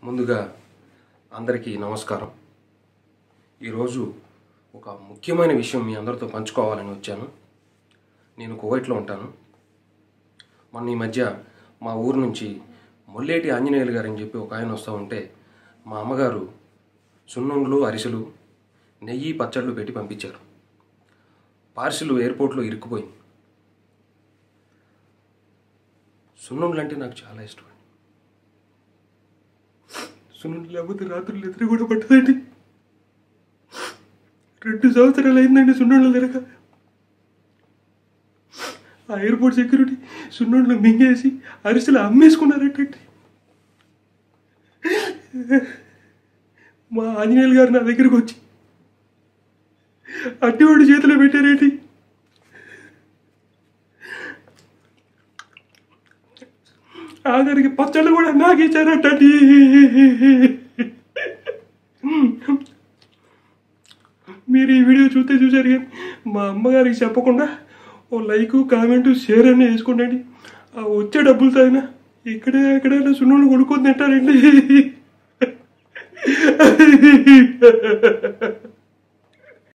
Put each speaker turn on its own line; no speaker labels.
ముందుగా అందరికీ నమస్కారం. ఈరోజు ఒక ముఖ్యమైన విషయం మీ అందరితో పంచుకోవాలని వచ్చాను. నేను కువైట్లో ఉంటాను. మొన్న ఈ మధ్య మా ఊరు నుంచి మొల్లేటి ఆంజనేయులు గారు అని చెప్పి ఒక ఆయన వస్తూ ఉంటే మా అమ్మగారు సున్నుండలు, అరిసెలు, నెయ్యి, పచ్చళ్ళు పెట్టి పంపించారు. పార్సిల్ ఎయిర్పోర్ట్లో ఇరుక్కుపోయింది. సున్నుండలు అంటే నాకు చాలా ఇష్టం. సున్నుండలు లేకపోతే రాత్రులు నిద్ర కూడా పట్టదండి. 2 సంవత్సరాలు అయిందండి సున్నుండలు తిరగ. ఆ ఎయిర్పోర్ట్ సెక్యూరిటీ సున్నుండలు మింగేసి అరిసెలు అమ్మేసుకున్నారటండి. మా ఆంజనేయులు గారు నా దగ్గరకు వచ్చి అట్టివాడు చేతిలో పెట్టారేంటి. ఆఖరికి పచ్చళ్ళు కూడా నాకు ఇచ్చారటండి. మీరు ఈ వీడియో చూశారు కానీ మా అమ్మగారికి చెప్పకుండా ఓ లైక్, కామెంటు, షేర్ అన్నీ వేసుకోండి. ఆ వచ్చే డబ్బులతో అయినా ఎక్కడైనా సున్నుండలు కొనుక్కొని తింటారండి.